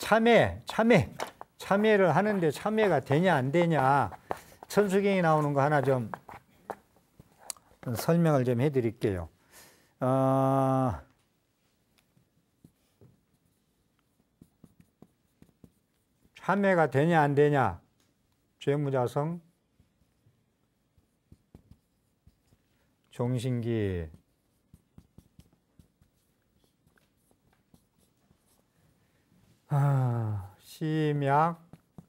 참회를 하는데 참회가 되냐 안 되냐 천수경이 나오는 거 하나 좀 설명을 좀 해드릴게요. 참회가 되냐 안 되냐 죄무자성 종신기 심약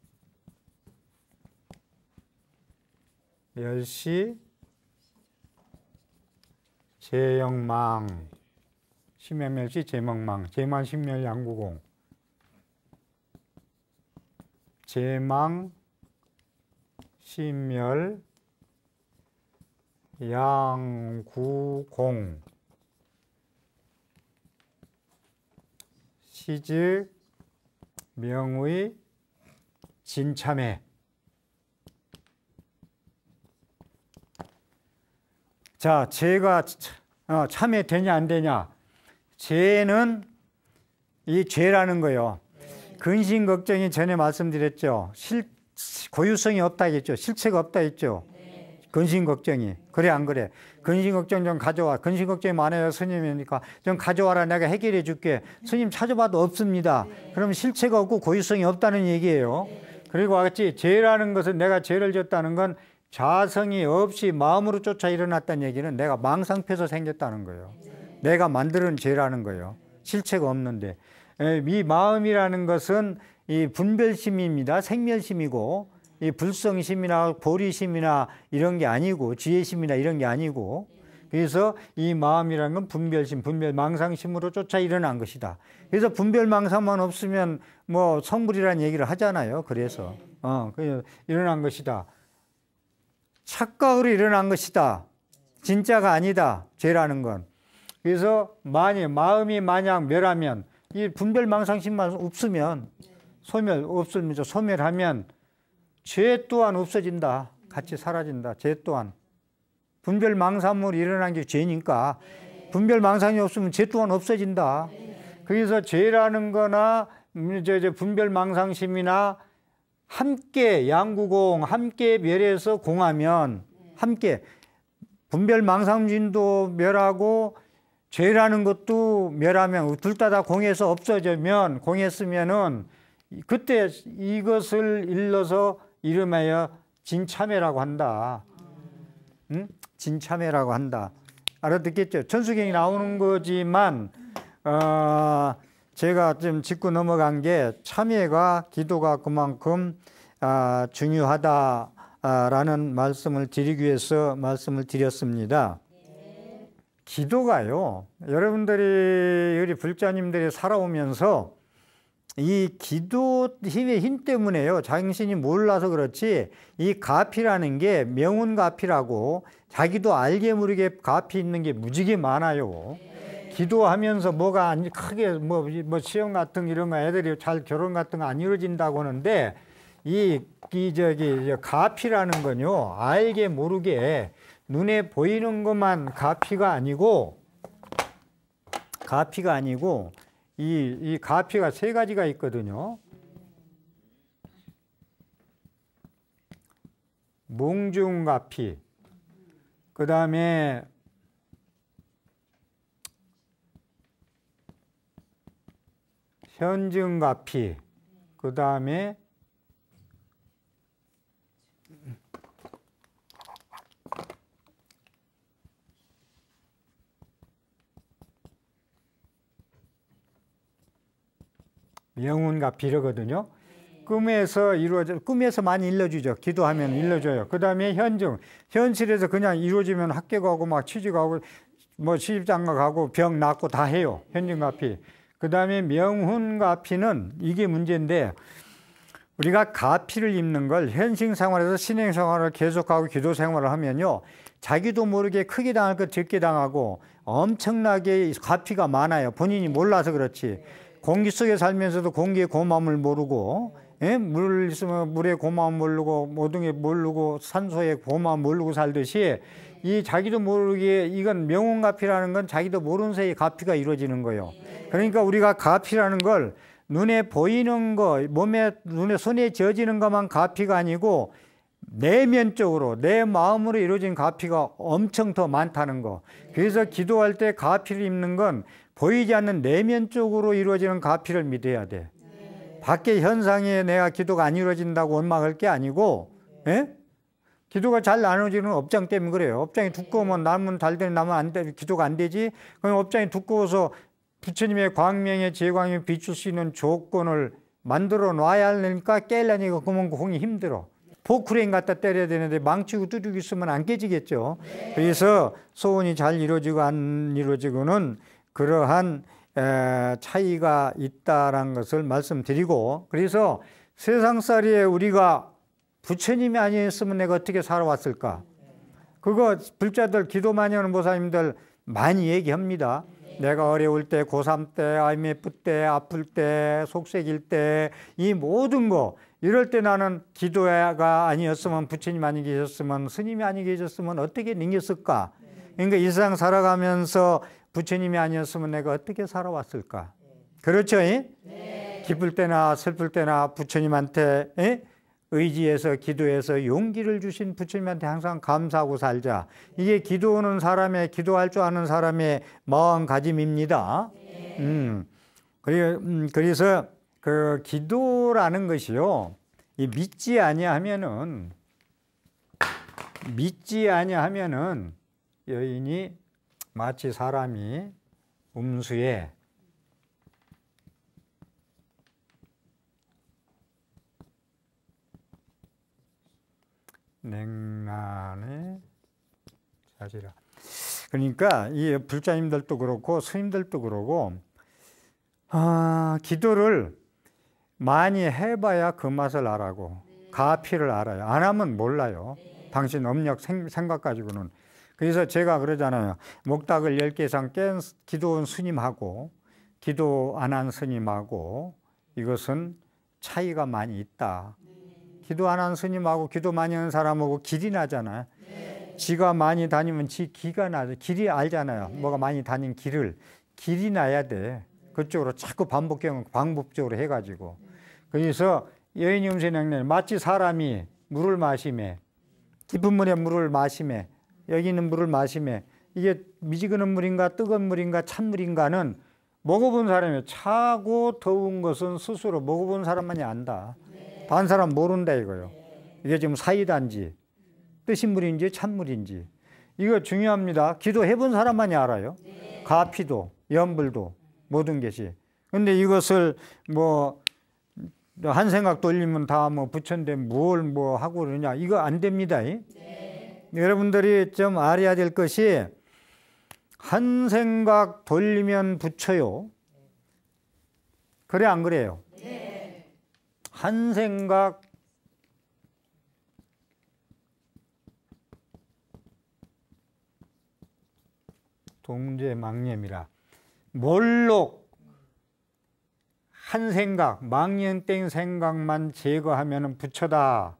멸시 제영망 심약 멸시 제망망 제만 심멸 양구공 제망 심멸 양구공 시즉 명의 진참회. 자, 죄가 참회되냐 안 되냐. 죄는 이 죄라는 거요. 근심 걱정이 전에 말씀드렸죠. 고유성이 없다 했죠. 실체가 없다 했죠. 근심 걱정이. 그래 안 그래? 근심 걱정 좀 가져와. 근심 걱정이 많아요 스님이니까 좀 가져와라. 내가 해결해 줄게. 스님 찾아봐도 없습니다. 그러면 실체가 없고 고유성이 없다는 얘기예요. 그리고 같이 죄라는 것은 내가 죄를 졌다는 건 자성이 없이 마음으로 쫓아 일어났다는 얘기는 내가 망상표에서 생겼다는 거예요. 내가 만드는 죄라는 거예요. 실체가 없는데. 이 마음이라는 것은 이 분별심입니다. 생멸심이고 이 불성심이나 보리심이나 이런 게 아니고 지혜심이나 이런 게 아니고 그래서 이 마음이라는 건 분별심, 분별망상심으로 쫓아 일어난 것이다. 그래서 분별망상만 없으면 뭐 성불이라는 얘기를 하잖아요. 그래서 일어난 것이다. 착각으로 일어난 것이다. 진짜가 아니다. 죄라는 건. 그래서 마음이 만약 멸하면 이 분별망상심만 없으면 소멸하면 죄 또한 없어진다. 같이 사라진다. 죄 또한. 분별망상으로 일어난 게 죄니까 분별망상이 없으면 죄 또한 없어진다. 그래서 죄라는 거나 분별망상심이나 함께 양구공 함께 멸해서 공하면 함께 분별망상심도 멸하고 죄라는 것도 멸하면 둘 다 공해서 없어지면 공했으면은 그때 이것을 일러서 이름하여 진참회라고 한다. 응? 진참회라고 한다. 알아듣겠죠? 천수경이 나오는 거지만 제가 좀 짚고 넘어간 게 참회가 기도가 그만큼 중요하다라는 말씀을 드리기 위해서 말씀을 드렸습니다. 기도가요. 여러분들이 우리 불자님들이 살아오면서 이 기도 힘의 힘 때문에요. 당신이 몰라서 그렇지 이 가피라는 게 명운가피라고 자기도 알게 모르게 가피 있는 게 무지개 많아요. 기도하면서 뭐가 크게 뭐 시험 같은 이런 거 애들이 잘 결혼 같은 거 안 이루어진다고 하는데 이 가피라는 건요. 알게 모르게 눈에 보이는 것만 가피가 아니고 이 가피가 세 가지가 있거든요. 몽중가피, 그 다음에 현증가피, 그 다음에 명운가피 이러거든요. 꿈에서 많이 일러주죠. 기도하면 일러줘요. 그 다음에 현증, 현실에서 그냥 이루어지면 학교 가고 막 취직하고 뭐 시집장가 가고 병 낫고 다 해요. 현증가피. 그 다음에 명훈가피는 이게 문제인데 우리가 가피를 입는 걸 현실 생활에서 신행 생활을 계속하고 기도 생활을 하면요. 자기도 모르게 크게 당할 것 적게 당하고 엄청나게 가피가 많아요. 본인이 몰라서 그렇지. 공기 속에 살면서도 공기의 고마움을 모르고 물 있으면 물의 고마움 모르고 모든 게 모르고 산소의 고마움 모르고 살듯이 이 자기도 모르게 이건 명운가피라는 건 자기도 모르는 사이에 가피가 이루어지는 거예요. 그러니까 우리가 가피라는 걸 눈에 보이는 거, 눈에 손에 쥐어지는 것만 가피가 아니고 내면적으로 내 마음으로 이루어진 가피가 엄청 더 많다는 거. 그래서 기도할 때 가피를 입는 건 보이지 않는 내면적으로 이루어지는 가피를 믿어야 돼. 밖의 현상에 내가 기도가 안 이루어진다고 원망할 게 아니고, 예? 기도가 잘 안 이루어지는 업장 때문에 그래요. 업장이 두꺼우면 나면 잘 되는 나면 안 돼, 기도가 안 되지. 그럼 업장이 두꺼워서 부처님의 광명의 제광이 비출 수 있는 조건을 만들어 놔야 하니까 깨려니까 그만 공이 힘들어. 포크레인 갖다 때려야 되는데 망치고 두들기고 있으면 안 깨지겠죠. 그래서 소원이 잘 이루어지고 안 이루어지고는 그러한 차이가 있다라는 것을 말씀드리고, 그래서 세상살이에 우리가 부처님이 아니었으면 내가 어떻게 살아왔을까? 그거 불자들 기도 많이 하는 보살님들 많이 얘기합니다. 내가 어려울 때, 고3 때, IMF 때, 아플 때, 속색일 때, 이 모든 거 이럴 때 나는 기도가 아니었으면, 부처님 아니 계셨으면, 스님이 아니 계셨으면 어떻게 능겼을까? 그러니까 이 세상 살아가면서 부처님이 아니었으면 내가 어떻게 살아왔을까? 그렇죠? 네. 기쁠 때나 슬플 때나 부처님한테 의지해서 기도해서 용기를 주신 부처님한테 항상 감사하고 살자. 이게 기도하는 사람의, 기도할 줄 아는 사람의 마음가짐입니다. 그래서 그 기도라는 것이요, 이 믿지 아니하면은 여인이 마치 사람이 음수에 냉난에 자지라. 그러니까 이 불자님들도 그렇고 스님들도 그러고, 기도를 많이 해봐야 그 맛을 알아고 가피를 알아요. 안 하면 몰라요. 당신 업력 생각 가지고는. 그래서 제가 그러잖아요. 목닥을 10개 이상 깬 기도원 스님하고 기도 안 한 스님하고 이것은 차이가 많이 있다. 기도 안 한 스님하고 기도 많이 하는 사람하고 길이 나잖아요. 지가 많이 다니면 지 기가 나죠. 길이 알잖아요. 뭐가 많이 다닌 길이 나야 돼. 그쪽으로 자꾸 반복적으로 해가지고. 그래서 여인이 음세냉내 마치 사람이 물을 마시매, 깊은 물에 물을 마시매, 여기 있는 물을 마시매, 이게 미지근한 물인가 뜨거운 물인가 찬물인가는 먹어본 사람이, 차고 더운 것은 스스로 먹어본 사람만이 안다. 다른 사람 모른다 이거요. 이게 지금 사이다인지 뜨신 물인지 찬물인지 이거 중요합니다. 기도해본 사람만이 알아요. 가피도 염불도 모든 것이. 근데 이것을 뭐 한 생각 돌리면 다 뭐 부처인데 뭘 뭐 하고 그러냐, 이거 안 됩니다. 여러분들이 좀 알아야 될 것이, 한 생각 돌리면 부처요. 그래 안 그래요? 한 생각 동제망념이라. 몰록 한 생각, 망념땡 생각만 제거하면 부처다.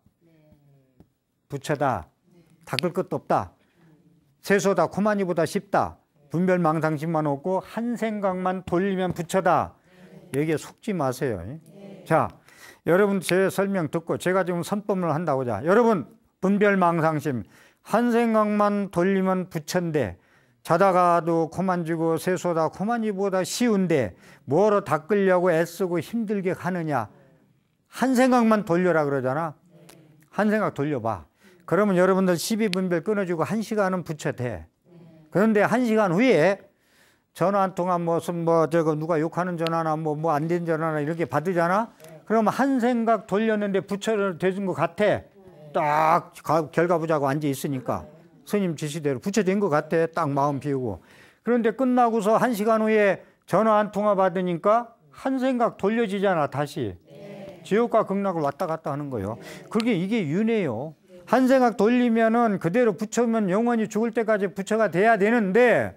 부처다. 닦을 것도 없다. 세소다. 코마니보다 쉽다. 분별망상심만 없고 한 생각만 돌리면 부처다. 여기에 속지 마세요. 자, 여러분 제 설명 듣고 제가 지금 선법을 한다고. 자, 여러분 분별망상심 한 생각만 돌리면 부처인데, 자다가도 코만지고 세소다 코만지보다 쉬운데 뭐로 닦으려고 애쓰고 힘들게 하느냐. 한 생각만 돌려라 그러잖아. 한 생각 돌려봐. 그러면 여러분들 12분별 끊어주고 1시간은 부처 돼. 그런데 1시간 후에 전화 한 통화 무슨 저거 누가 욕하는 전화나 뭐 안 된 전화나 이렇게 받으잖아. 그러면 한 생각 돌렸는데 부처를 되준 것 같아. 딱 결과 보자고 앉아 있으니까 스님 지시대로 부처 된 것 같아. 딱 마음 비우고. 그런데 끝나고서 1시간 후에 전화 한 통화 받으니까 한 생각 돌려지잖아. 다시 지옥과 극락을 왔다 갔다 하는 거예요. 이게 윤회요. 한 생각 돌리면은 그대로 부처면 영원히 죽을 때까지 부처가 돼야 되는데,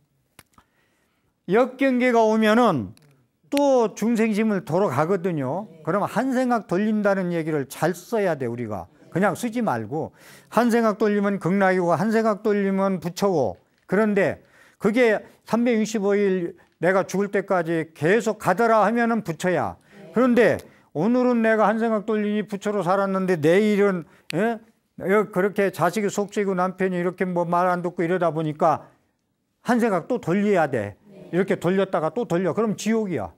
역경계가 오면은 또 중생심을 돌아가거든요. 그러면 한 생각 돌린다는 얘기를 잘 써야 돼. 우리가 그냥 쓰지 말고, 한 생각 돌리면 극락이고 한 생각 돌리면 부처고. 그런데 그게 365일 내가 죽을 때까지 계속 가더라 하면은 부처야. 그런데 오늘은 내가 한 생각 돌리니 부처로 살았는데 내일은 그렇게 자식이 속죄고 남편이 이렇게 뭐 말 안 듣고 이러다 보니까 한 생각 또 돌려야 돼. 이렇게 돌렸다가 또 돌려. 그럼 지옥이야.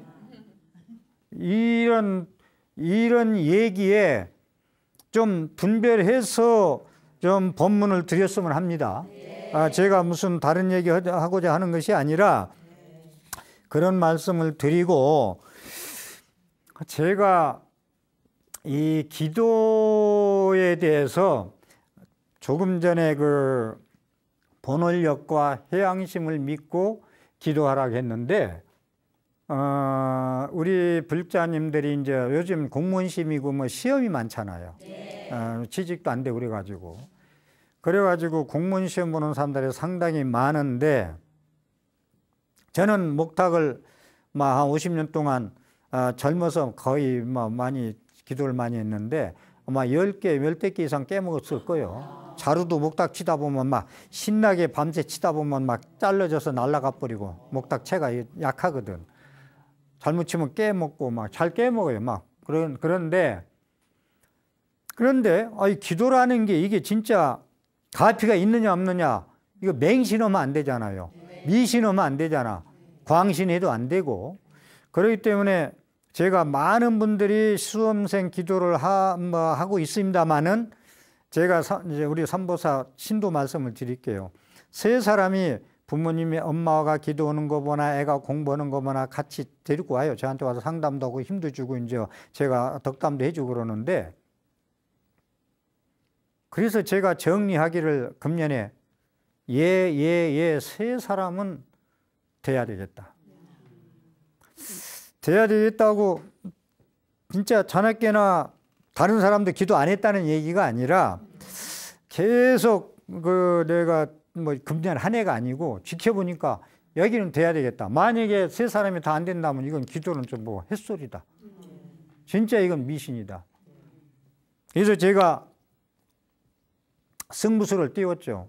이런 얘기에 좀 분별해서 좀 법문을 드렸으면 합니다. 제가 무슨 다른 얘기 하고자 하는 것이 아니라 그런 말씀을 드리고, 제가 이 기도에 대해서 조금 전에 그 본원력과 해양심을 믿고 기도하라고 했는데, 우리 불자님들이 이제 요즘 공무원 시험이고 뭐 시험이 많잖아요. 취직도 안 되고 그래가지고 공무원 시험 보는 사람들이 상당히 많은데, 저는 목탁을 한 50년 동안 젊어서 거의 많이 기도를 많이 했는데 아마 10개, 10개 이상 깨먹었을 거예요. 자루도 목탁 치다 보면 막 신나게 밤새 치다 보면 막 잘라져서 날아가 버리고, 목탁 채가 약하거든. 잘못 치면 깨먹고 막 잘 깨먹어요. 막 그런데 기도라는 게 이게 진짜 가피가 있느냐 없느냐, 이거 맹신하면 안 되잖아요. 미신하면 안 되잖아. 광신해도 안 되고. 그렇기 때문에 제가 많은 분들이 수험생 기도를 하고 있습니다만은, 제가 이제 우리 삼보사 신도 말씀을 드릴게요. 세 사람이 부모님이 엄마가 기도하는 거 보나 애가 공부하는 거 보나 같이 데리고 와요. 저한테 와서 상담도 하고 힘도 주고 이제 제가 덕담도 해주고 그러는데, 그래서 제가 정리하기를 금년에 세 사람은 돼야 되겠다. 돼야 되겠다고, 진짜 자나깨나 다른 사람도 기도 안 했다는 얘기가 아니라 계속 내가 뭐 금년 한 해가 아니고 지켜보니까 여기는 돼야 되겠다. 만약에 세 사람이 다 안 된다면 이건 기도는 좀 뭐 햇소리다. 진짜 이건 미신이다. 그래서 제가 승부수를 띄웠죠.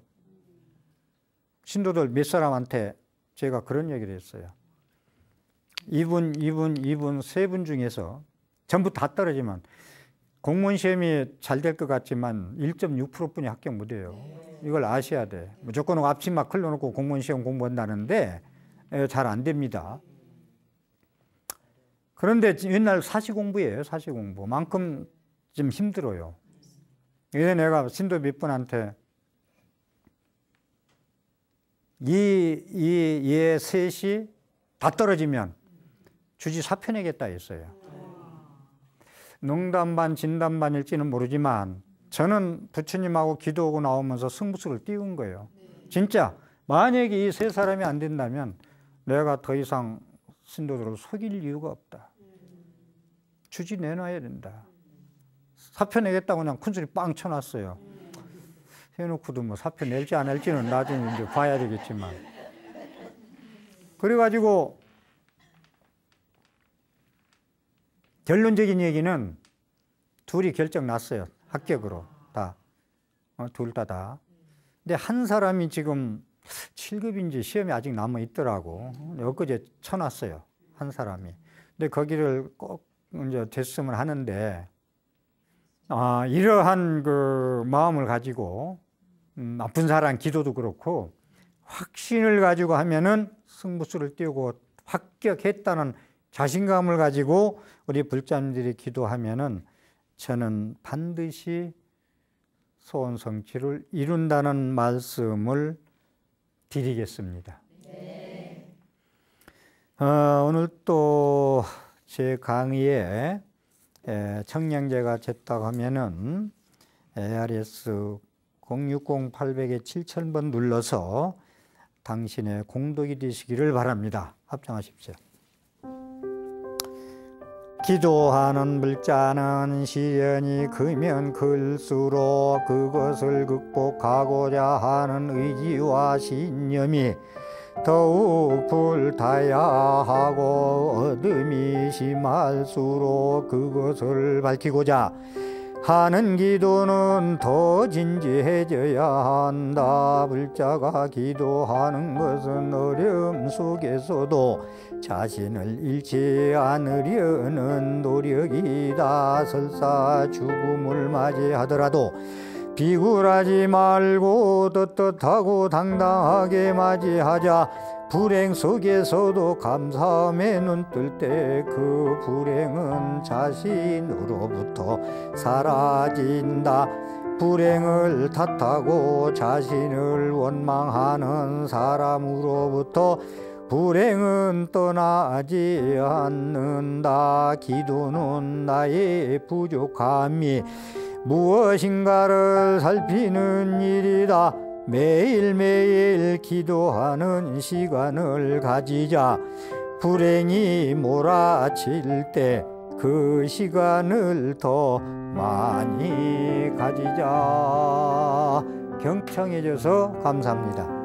신도들 몇 사람한테 제가 그런 얘기를 했어요. 이분 세 분 중에서 전부 다 떨어지면 공무원 시험이 잘 될 것 같지만 1.6%뿐이 합격 못해요. 이걸 아셔야 돼. 무조건 앞치마 클러놓고 공무원 시험 공부한다는데 잘 안 됩니다. 그런데 옛날 사시공부예요. 사시공부만큼 좀 힘들어요. 그래서 내가 신도 몇 분한테 얘 셋이 다 떨어지면 주지 사표내겠다 했어요. 농담 반 진담 반일지는 모르지만 저는 부처님하고 기도하고 나오면서 승부수를 띄운 거예요. 진짜 만약에 이 세 사람이 안 된다면 내가 더 이상 신도들을 속일 이유가 없다. 주지 내놔야 된다. 사표 내겠다고 그냥 큰소리 빵 쳐놨어요. 해놓고도 뭐 사표 낼지 안 낼지는 나중에 이제 봐야 되겠지만. 그래가지고 결론적인 얘기는 둘이 결정 났어요. 합격으로 다. 둘 다. 근데 한 사람이 지금 7급인지 시험이 아직 남아 있더라고. 엊그제 쳐놨어요. 한 사람이. 근데 거기를 꼭 이제 됐으면 하는데, 이러한 그 마음을 가지고 나쁜 사람 기도도 그렇고 확신을 가지고 하면은 승부수를 띄우고 합격했다는 자신감을 가지고 우리 불자님들이 기도하면은 저는 반드시 소원 성취를 이룬다는 말씀을 드리겠습니다. 네. 오늘 또 제 강의에 청량제가 됐다고 하면은 ARS 060-800에 7000번 눌러서 당신의 공덕이 되시기를 바랍니다. 합장하십시오. 기도하는 불자는 시련이 크면 클수록 그것을 극복하고자 하는 의지와 신념이 더욱 불타야 하고 어둠이 심할수록 그것을 밝히고자 하는 기도는 더 진지해져야 한다. 불자가 기도하는 것은 어려움 속에서도 자신을 잃지 않으려는 노력이다. 설사 죽음을 맞이하더라도 비굴하지 말고 떳떳하고 당당하게 맞이하자. 불행 속에서도 감사함에 눈뜰 때 그 불행은 자신으로부터 사라진다. 불행을 탓하고 자신을 원망하는 사람으로부터 불행은 떠나지 않는다. 기도는 나의 부족함이 무엇인가를 살피는 일이다. 매일매일 기도하는 시간을 가지자. 불행이 몰아칠 때 그 시간을 더 많이 가지자. 경청해 줘서 감사합니다.